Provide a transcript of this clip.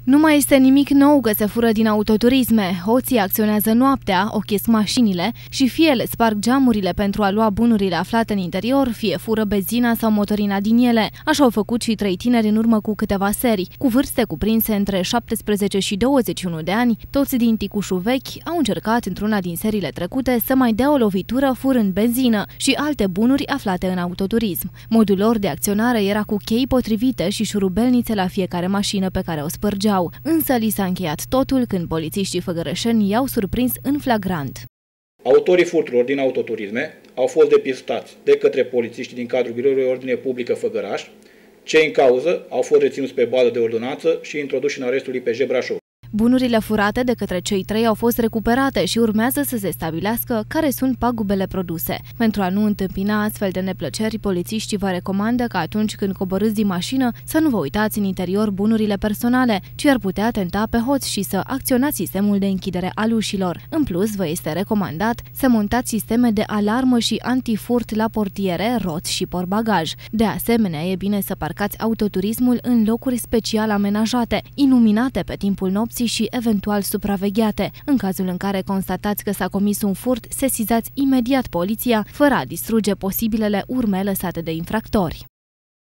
Nu mai este nimic nou că se fură din autoturisme. Hoții acționează noaptea, ochesc mașinile și fie le sparg geamurile pentru a lua bunurile aflate în interior, fie fură benzina sau motorina din ele. Așa au făcut și 3 tineri în urmă cu câteva seri. Cu vârste cuprinse între 17 și 21 de ani, toți din Ticușul Vechi au încercat într-una din seriile trecute să mai dea o lovitură furând benzină și alte bunuri aflate în autoturism. Modul lor de acționare era cu chei potrivite și șurubelnițe la fiecare mașină pe care o spărgeau. Însă li s-a încheiat totul când polițiștii făgărășeni i-au surprins în flagrant. Autorii furturilor din autoturisme au fost depistați de către polițiștii din cadrul Biroului de Ordine Publică Făgăraș. Cei în cauză au fost reținuți pe bază de ordonanță și introduși în arestul IPJ Brașov. Bunurile furate de către cei 3 au fost recuperate și urmează să se stabilească care sunt pagubele produse. Pentru a nu întâmpina astfel de neplăceri, polițiștii vă recomandă că atunci când coborâți din mașină să nu vă uitați în interior bunurile personale, ci ar putea tenta pe hoți și să acționați sistemul de închidere al ușilor. În plus, vă este recomandat să montați sisteme de alarmă și antifurt la portiere, roți și portbagaj. De asemenea, e bine să parcați autoturismul în locuri special amenajate, iluminate pe timpul nopții și eventual supravegheate. În cazul în care constatați că s-a comis un furt, sesizați imediat poliția, fără a distruge posibilele urme lăsate de infractori.